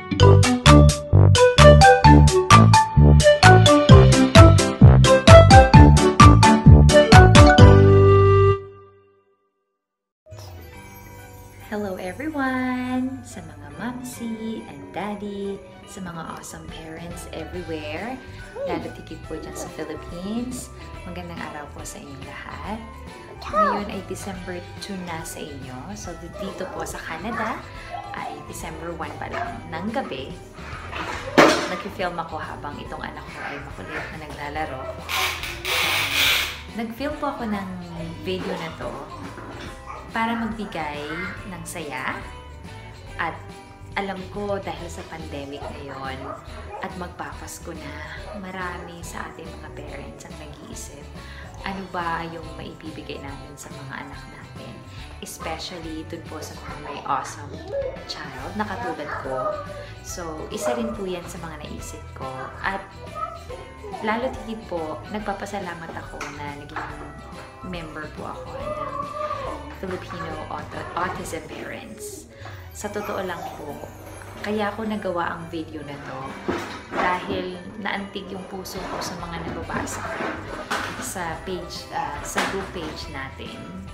Hello everyone! Sa mga momsy and daddy, sa mga awesome parents everywhere, lalo tigit po dyan sa Philippines, magandang araw po sa inyong lahat. Ngayon ay December 2 na sa inyo. So dito po sa Canada ay December 1 pa lang ng gabi. Nag-film ako habang itong anak ko ay makulit na naglalaro. Nag-film po ako ng video na to para magbigay ng saya at alam ko dahil sa pandemic ngayon at magpapasko na, marami sa ating mga parents ang nag-iisip ano ba yung maibibigay natin sa mga anak natin, especially dun po sa mga may awesome child na katulad ko. So isa rin po yan sa mga naisip ko at lalo tigit po nagpapasalamat ako na naging member po ako ng Filipino Autism Parents. Sa totoo lang po, kaya ako nagawa ang video na to dahil naantig yung puso ko sa mga nababasa sa page, sa group page natin.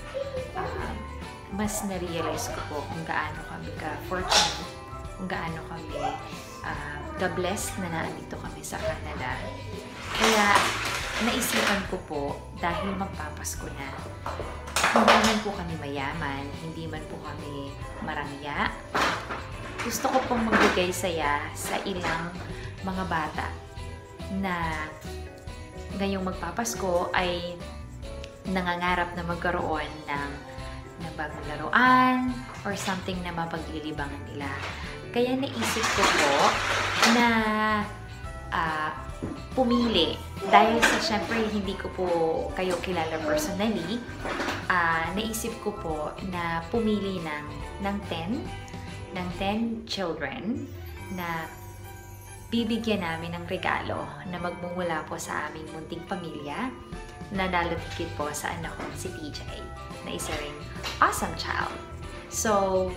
Mas na-realize ko po kung gaano kami ka-fortunate, kung gaano kami ka-blessed na naandito kami sa Canada. Kaya naisipan ko po dahil magpapasko na, hindi man po kami mayaman, hindi man po kami marangya, gusto ko pong magbigay saya sa ilang mga bata na ngayong magpapasko ay nangangarap na magkaroon ng bagong laruan or something na mapaglilibangan nila. Kaya naisip ko po na pumili. Dahil sa syempre hindi ko po kayo kilala personally, naisip ko po na pumili ng 10 children na bibigyan namin ng regalo na magmumula po sa aming munting pamilya na nalatikit po sa anak ko si TJ na isa ring awesome child. So,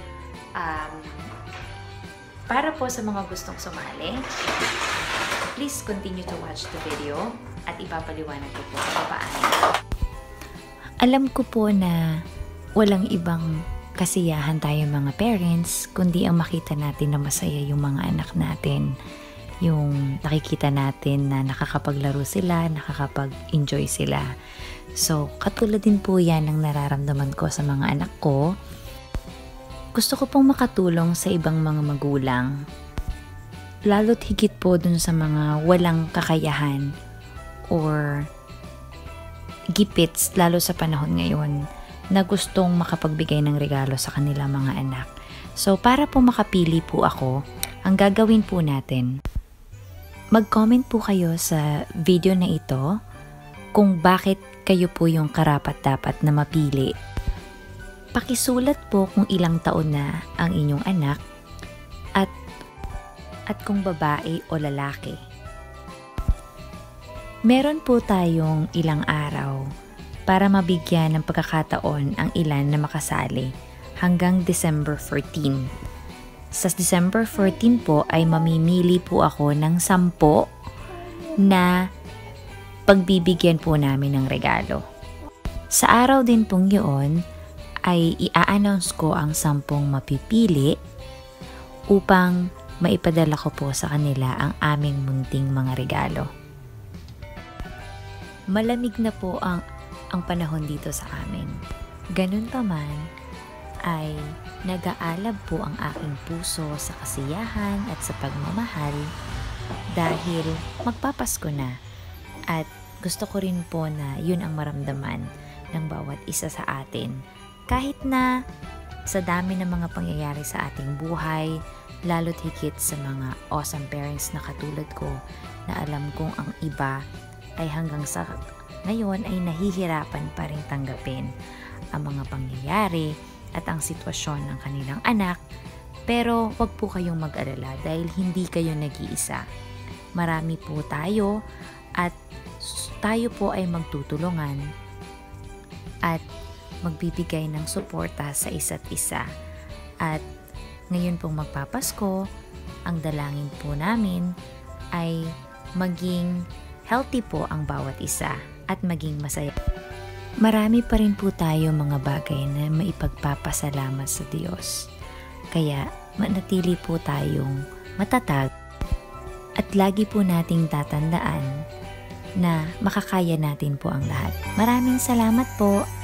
para po sa mga gustong sumali, please continue to watch the video at ipapaliwanag ko po kung paano. Alam ko po na walang ibang kasiyahan tayo mga parents, kundi ang makita natin na masaya yung mga anak natin. Yung nakikita natin na nakakapaglaro sila, nakakapag-enjoy sila. So, katulad din po yan ang nararamdaman ko sa mga anak ko. Gusto ko pong makatulong sa ibang mga magulang, lalo't higit po dun sa mga walang kakayahan or gipits, lalo sa panahon ngayon, na gustong makapagbigay ng regalo sa kanila mga anak. So, para po makapili po ako, ang gagawin po natin, mag-comment po kayo sa video na ito kung bakit kayo po yung karapat-dapat na mapili. Pakisulat po kung ilang taon na ang inyong anak at kung babae o lalaki. Meron po tayong ilang araw para mabigyan ng pagkakataon ang ilan na makasali hanggang December 14. Sa December 14 po ay mamimili po ako ng 10 na pagbibigyan po namin ng regalo. Sa araw din pong yun ay i-announce ko ang 10 mapipili upang maipadala ko po sa kanila ang aming munting mga regalo. Malamig na po ang panahon dito sa amin. Ganun pa man, ay nag-aalab po ang aking puso sa kasiyahan at sa pagmamahal dahil magpapasko na at gusto ko rin po na yun ang maramdaman ng bawat isa sa atin. Kahit na sa dami ng mga pangyayari sa ating buhay, lalo't higit sa mga awesome parents na katulad ko na alam kong ang iba ay hanggang sa ngayon ay nahihirapan pa rin tanggapin ang mga pangyayari at ang sitwasyon ng kanilang anak. Pero wag po kayong mag-alala dahil hindi kayo nag-iisa. Marami po tayo at tayo po ay magtutulungan at magbibigay ng suporta sa isa't isa. At ngayon pong magpapasko, Ang dalangin po namin ay maging healthy po ang bawat isa at maging masaya. Marami pa rin po tayo mga bagay na maipagpapasalamat sa Diyos. Kaya manatili po tayong matatag at lagi po nating tatandaan na makakaya natin po ang lahat. Maraming salamat po!